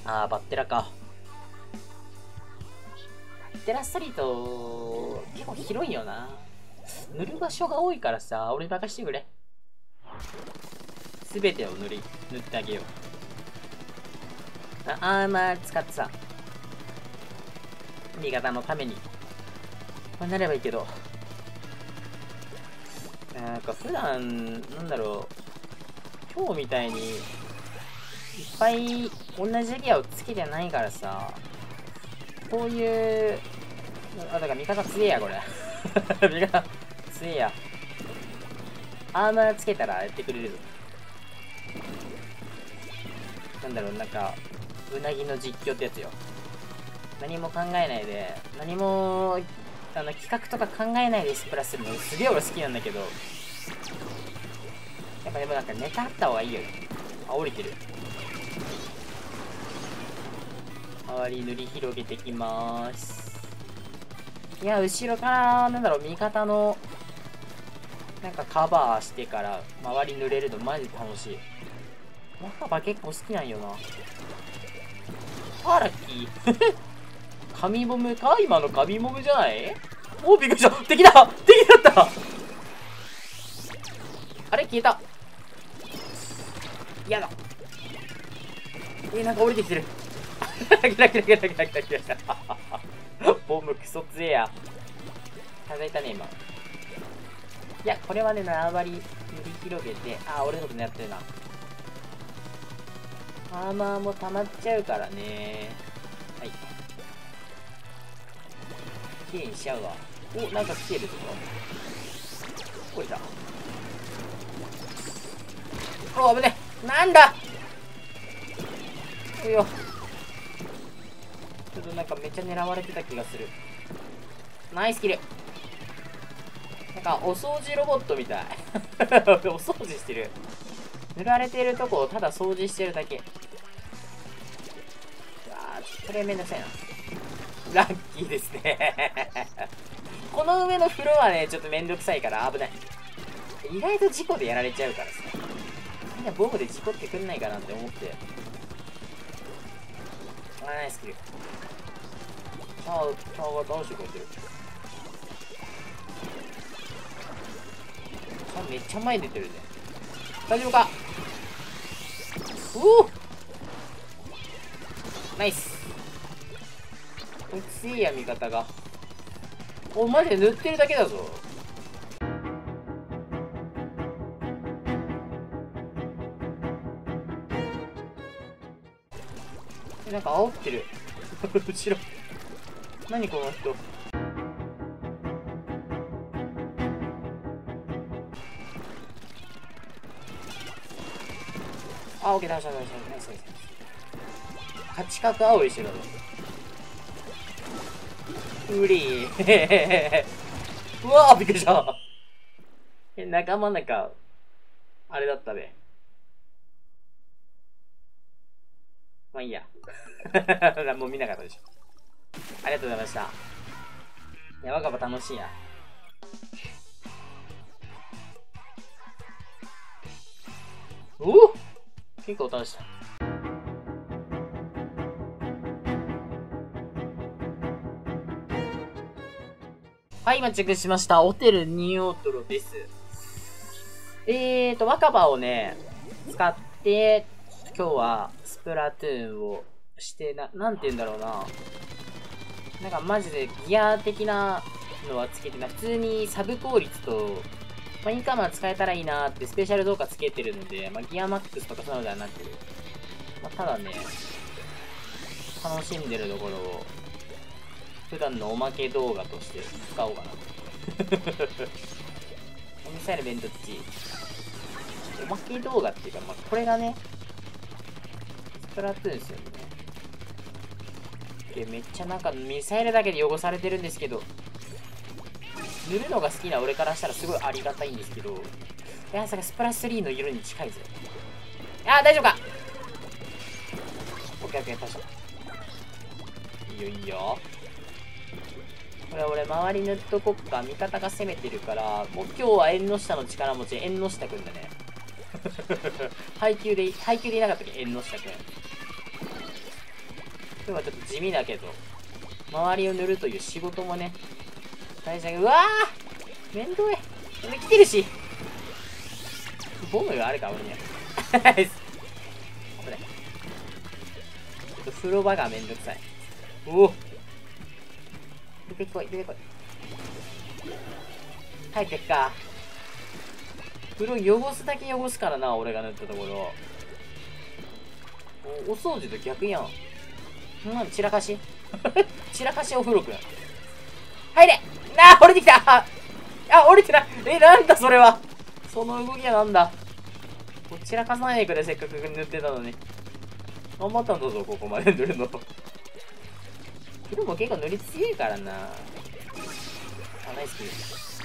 あー、バッテラか。バッテラストリート、結構広いよな。塗る場所が多いからさ、俺任してくれ。すべてを塗ってあげよう。アーマー使ってさ、味方のために、なればいいけど。なんか普段、なんだろう、今日みたいに、いっぱい同じギアをつけてないからさ、こういう、だから味方強えや、これ。味方強えや。アーマーつけたらやってくれるぞ。なんだろう、なんか、うなぎの実況ってやつよ。何も考えないで、何も、企画とか考えないでスプラスするのすげえ俺好きなんだけど、やっぱでもなんかネタあった方がいいよね。あ、降りてる。周り塗り広げてきまーす。いや、後ろから、なんだろう、味方の、なんかカバーしてから周り塗れるのマジで楽しい。若葉結構好きなんよな。あ、ラッキー。神ボムか今の神ボムじゃない？おー、びっくりした。敵だだった。あれ消えた。嫌だ。なんか降りてきてる。キラキラキラキラキラキラキラ。ボムクソ強えや。叩いたね、今。いや、これはね、縄張り塗り広げて、あ、俺のことやってるな。アーマーも溜まっちゃうからね。はい。綺麗にしちゃうわ。お、なんか来てるぞ。降りた。お、危ね。なんだいや。ちょっとなんかめっちゃ狙われてた気がする。ナイスキル。なんかお掃除ロボットみたい。お掃除してる。塗られてるとこをただ掃除してるだけ。これめんどくさいな。ラッキーですね。この上の風呂はね、ちょっとめんどくさいから危ない。意外と事故でやられちゃうからさ。みんなボムで事故ってくんないかなって思って。ナイスキル。チャーが倒してくれてる。チャーめっちゃ前に出てるね。大丈夫か？ナイス。強いや味方が。お、マジで塗ってるだけだぞ。なんか煽ってる。後ろ。何この人。あ、オッケー、倒した。ナイス。8角青いしろだ。うりー。うわー、びっくりした。仲間なんか、あれだったね。まあいいや。もう見なかったでしょ。ありがとうございました。いや、若葉楽しいや。おお、結構倒した。はい、今チェックしました。ホテルニューオートロです。若葉をね、使って、今日はスプラトゥーンをしてなんて言うんだろうな。なんかマジでギア的なのはつけてない。普通にサブ効率と、インカマー使えたらいいなーってスペシャル動画つけてるので、ギアマックスとかそういうのではなく、ただね、楽しんでるところを、普段のおまけ動画として使おうかな。ミサイル弁当地。おまけ動画っていうか、これがね、スプラトゥーンですよね。めっちゃなんかミサイルだけで汚されてるんですけど、塗るのが好きな俺からしたらすごいありがたいんですけど、いや、さ、スプラ3の色に近いぞ。あー、大丈夫か。オッケーオッケー、倒した。いいよいいよ。これ俺周り塗っとこっか。味方が攻めてるから、もう今日は縁の下の力持ち、縁の下くんだね。配給でいなかったっけ、縁の下くん。 日はちょっと地味だけど、周りを塗るという仕事もね、大事だけど、うわーめんどい。俺来てるし。ボムがあるか、俺には。危ない。ちょっと風呂場がめんどくさい。おお。出てこい、出てこい。入ってっか。風呂汚すだけ汚すからな、俺が塗ったところ。お掃除と逆やん。散らかし散らかしお風呂くん。入れあ、降りてきたあ、降りてないなんだそれはその動きはなんだ散らかさないでくれ、せっかく塗ってたのに。頑張ったんだぞ、ここまで塗るの。風呂も結構塗り強いからな。あ、ナイスキル。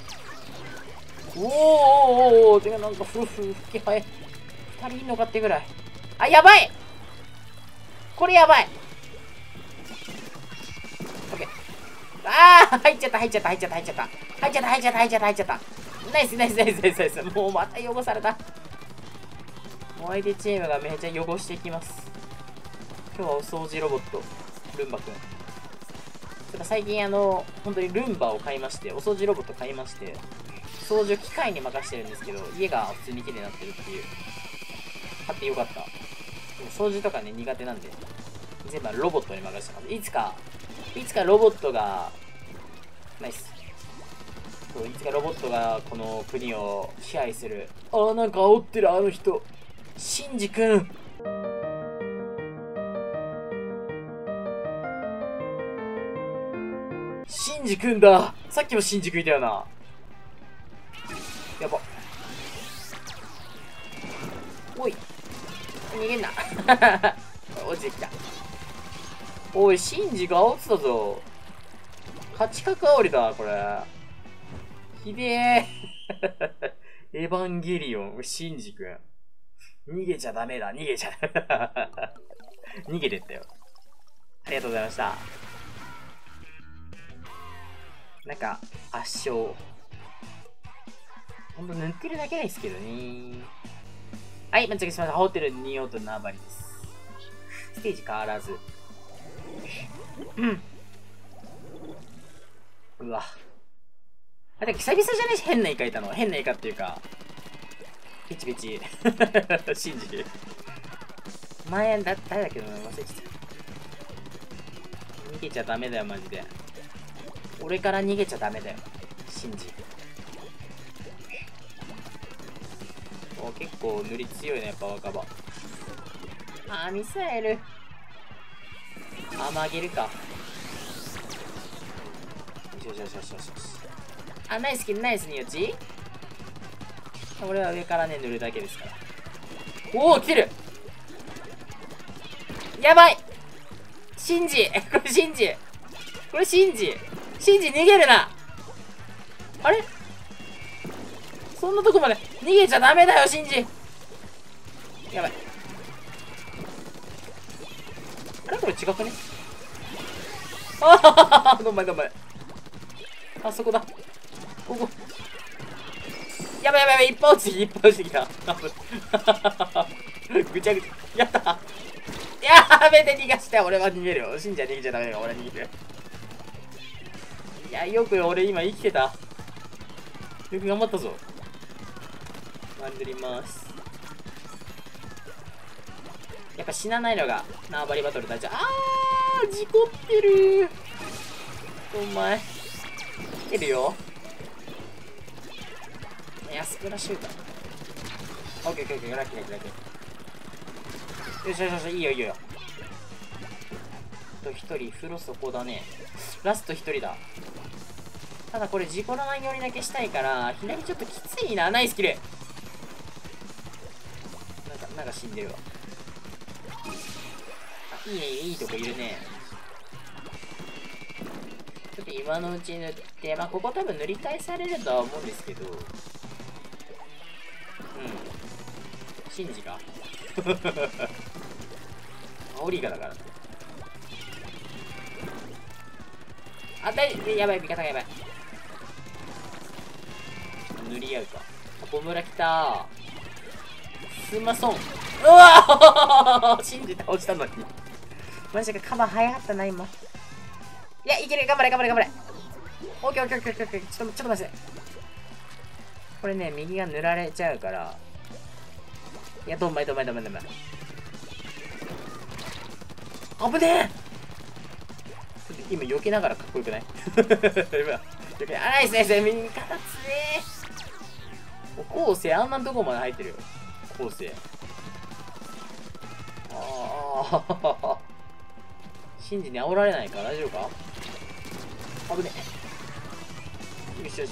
おーてかなんか吹き早い。2人いんのかってぐらい。あ、やばいこれやばい。オッケー。あー入っちゃった。ナイス。もうまた汚された。もう相手チームがめっちゃ汚していきます。今日はお掃除ロボット、ルンバくん。最近本当にルンバを買いまして、お掃除ロボット買いまして、掃除を機械に任してるんですけど、家が普通に綺麗になってるっていう。買ってよかった。でも掃除とかね、苦手なんで、全部ロボットに任せてます。いつかロボットが、ナイス。いつかロボットがこの国を支配する。あ、なんか煽ってるあの人。シンジ君。シンジ君だ。さっきもシンジ君いたよな。やば。おい。逃げんな。落ちてきた。おい、シンジが煽ってたぞ。勝ち確煽りだ、これ。ひでえ。エヴァンゲリオン、シンジ君。逃げちゃダメだ、逃げてったよ。ありがとうございました。なんか、圧勝。ほんと塗ってるだけですけどね。はい、間違えました。ホテルニオと縄張りです。ステージ変わらず。うわ。あ、でも久々じゃないし、変なイカいたの。変なイカっていうか、ピチピチ。信じて。前、誰だっけどな、忘れちゃった。逃げちゃダメだよ、マジで。俺から逃げちゃダメだよ。信じ。お、結構塗り強いね、やっぱ若葉。あー、ミサイル。あげるか。よし。あ、ナイスキル、ナイスによち。俺は上からね、塗るだけですから。おお、来てる。やばいシンジこれシンジ逃げるな。あれそんなとこまで逃げちゃダメだよ、シンジ。やばい。あれこれ違くね。ああ、どんまい。あそこだ。ここ。やばい。いっぱい落ちてきた。ぐちゃぐちゃ。やった。やべて逃がした。俺は逃げるよ。信者逃げちゃダメだよ。俺は逃げる。いや、よく俺今生きてた。よく頑張ったぞ。塗ります。やっぱ死なないのが縄張りバトル大事。事故ってる。お前来てるよ。いや、スプラシューター。オッケー、ラッキー。よし、いいよ。あと1人、風呂そこだね。ラスト1人だ。ただこれ事故らないようにだけしたいから、左ちょっときついな。ナイスキル。なんか死んでるわ。あ、いいね、いいとこいるね。ちょっと今のうちに塗って、ここ多分塗り替えされるとは思うんですけど、シンジか。オリガだから。やばい、味方がやばい。塗り合うか。ボムラ来たー。すんまそん。うわー信じて落ちたのに。 マジか、カバー早かったな、今。いや、いける。頑張れ、頑張れ、頑張れ。オッケーオッケーオッケーオッケー。ちょっと待って。これね、右が塗られちゃうから。いや、どんまい。危ねえ。ちょっと今避けながらかっこよくない？今、避け、ナイスナイス、右からつえー。後世あんなとこまで入ってるよ。後世。シンジに煽られないか？大丈夫か？危ねえ。よし。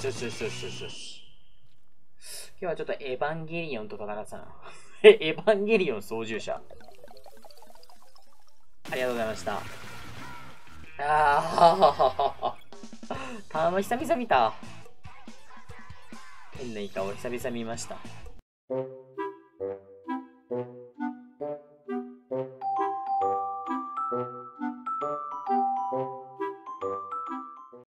今日はちょっとエヴァンゲリオンと戦ってたな。エヴァンゲリオン操縦者。ありがとうございました。久々見た。変なイカを久々見ました。